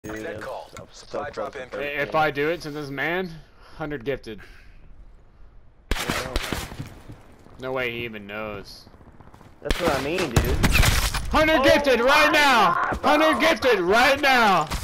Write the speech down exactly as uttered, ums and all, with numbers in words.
Dude, Net call. I'm so Supply close drop to in. thirteen. If I do it to this man, one hundred gifted. No way he even knows. That's what I mean, dude. one hundred Oh gifted right my now! God, bro. one hundred gifted right now!